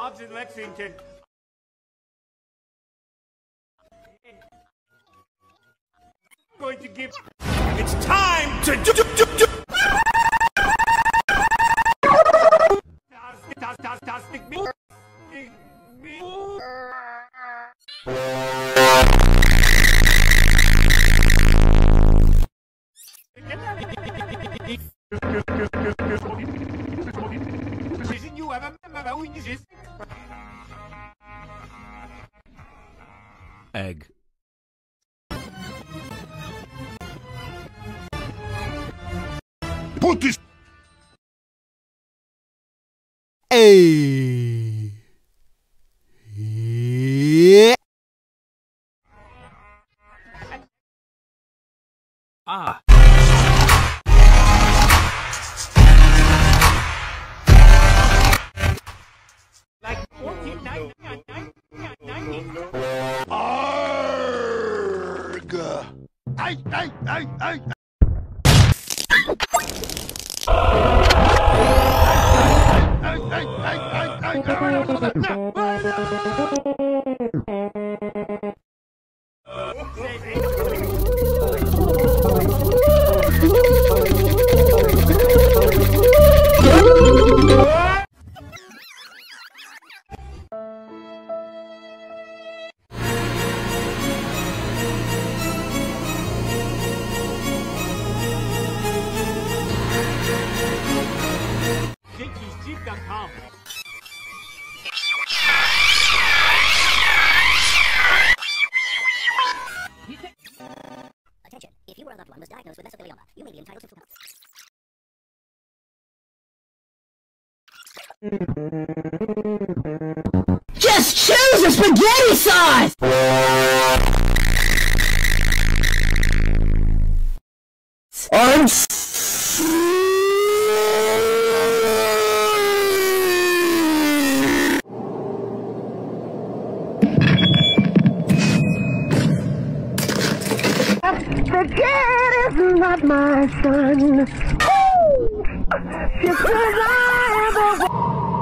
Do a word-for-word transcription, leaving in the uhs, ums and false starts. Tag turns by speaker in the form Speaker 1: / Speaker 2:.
Speaker 1: jobs in Lexington. I'm going to give... It's time to do... do, do, do. Thetastic me. Me. You have a
Speaker 2: Egg.
Speaker 3: Put this.
Speaker 2: Hey. Yeah. Ah.
Speaker 1: like fourteen ninety nine ninety.
Speaker 3: Arg! Ay, ay, ay, ay.
Speaker 4: Attention, if you or a loved one was diagnosed with mesothelioma, you may be entitled to full... Just choose a spaghetti sauce! I'm Spaghetti's not my son. Just 'cause I have a